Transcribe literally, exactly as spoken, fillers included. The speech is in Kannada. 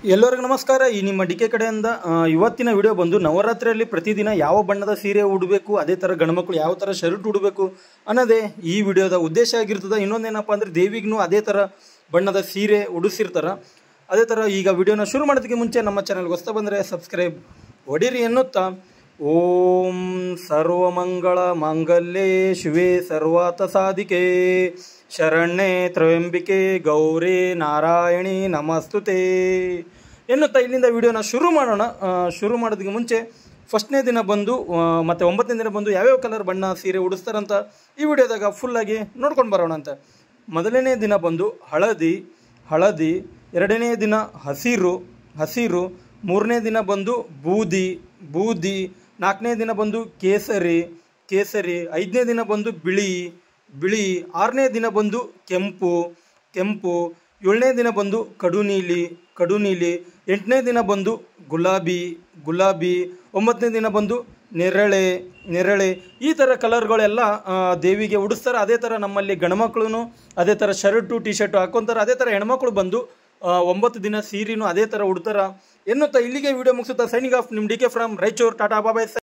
ಎಲ್ಲರಿಗೂ ನಮಸ್ಕಾರ. ಈ ನಿಮ್ಮ ಡಿ ಕೆ ಕಡೆಯಿಂದ ಇವತ್ತಿನ ವಿಡಿಯೋ ಬಂದು ನವರಾತ್ರಿಯಲ್ಲಿ ಪ್ರತಿದಿನ ಯಾವ ಬಣ್ಣದ ಸೀರೆ ಉಡಬೇಕು, ಅದೇ ಥರ ಗಂಡ್ಮಕ್ಳು ಯಾವ ಥರ ಶರ್ಟ್ ಉಡಬೇಕು ಅನ್ನೋದೇ ಈ ವಿಡಿಯೋದ ಉದ್ದೇಶ ಆಗಿರ್ತದೆ. ಇನ್ನೊಂದೇನಪ್ಪ ಅಂದರೆ ದೇವಿಗೂ ಅದೇ ಥರ ಬಣ್ಣದ ಸೀರೆ ಉಡಿಸಿರ್ತಾರೆ. ಅದೇ ಥರ ಈಗ ವಿಡಿಯೋನ ಶುರು ಮಾಡೋದಕ್ಕೆ ಮುಂಚೆ ನಮ್ಮ ಚಾನಲ್ಗೆ ಹೊಸ್ತಾ ಬಂದರೆ ಸಬ್ಸ್ಕ್ರೈಬ್ ಹೊಡಿರಿ ಎನ್ನುತ್ತಾ, ಓಂ ಸರ್ವಮಂಗಳ ಮಾಂಗಲ್ಯೆ ಶಿವೆ ಸರ್ವಾರ್ಥ ಸಾಧಿಕೆ ಶರಣ್ಯೆ ತ್ರಯಂಬಿಕೆ ಗೌರಿ ನಾರಾಯಣಿ ನಮಸ್ತುತೆ ಎನ್ನುತ್ತಾ ಇಲ್ಲಿಂದ ವಿಡಿಯೋನ ಶುರು ಮಾಡೋಣ. ಶುರು ಮಾಡೋದಕ್ಕೆ ಮುಂಚೆ ಫಸ್ಟ್ನೇ ದಿನ ಬಂದು ಮತ್ತು ಒಂಬತ್ತನೇ ದಿನ ಬಂದು ಯಾವ್ಯಾವ ಕಲರ್ ಬಣ್ಣ ಸೀರೆ ಉಡಿಸ್ತಾರಂತ ಈ ವಿಡಿಯೋದಾಗ ಫುಲ್ಲಾಗಿ ನೋಡ್ಕೊಂಡು ಬರೋಣ ಅಂತ. ಮೊದಲನೇ ದಿನ ಬಂದು ಹಳದಿ ಹಳದಿ ಎರಡನೇ ದಿನ ಹಸಿರು ಹಸಿರು ಮೂರನೇ ದಿನ ಬಂದು ಬೂದಿ ಬೂದಿ ನಾಲ್ಕನೇ ದಿನ ಬಂದು ಕೇಸರಿ ಕೇಸರಿ ಐದನೇ ದಿನ ಬಂದು ಬಿಳಿ ಬಿಳಿ ಆರನೇ ದಿನ ಬಂದು ಕೆಂಪು ಕೆಂಪು ಏಳನೇ ದಿನ ಬಂದು ಕಡು ನೀಲಿ ಕಡು ನೀಲಿ ಎಂಟನೇ ದಿನ ಬಂದು ಗುಲಾಬಿ ಗುಲಾಬಿ ಒಂಬತ್ತನೇ ದಿನ ಬಂದು ನೆರಳೆ ನೆರಳೆ ಈ ಥರ ಕಲರ್ಗಳೆಲ್ಲ ದೇವಿಗೆ ಉಡಿಸ್ತಾರೆ. ಅದೇ ಥರ ನಮ್ಮಲ್ಲಿ ಗಂಡ್ಮಕ್ಳು ಅದೇ ಥರ ಶರ್ಟು ಟಿ ಶರ್ಟು ಹಾಕ್ಕೊಂತಾರೆ. ಅದೇ ಥರ ಹೆಣ್ಮಕ್ಳು ಬಂದು ಒಂಬತ್ತು ದಿನ ಸೀರೆನೂ ಅದೇ ಥರ ಉಡ್ತಾರ ಎನ್ನುತ್ತಾ ಇಲ್ಲಿಗೆ ವಿಡಿಯೋ ಮುಗಿಸುತ್ತಾ ಸೈನಿಂಗ್ ಆಫ್ ನಿಮ್ಮ D K from Raichur. Tata bye-bye.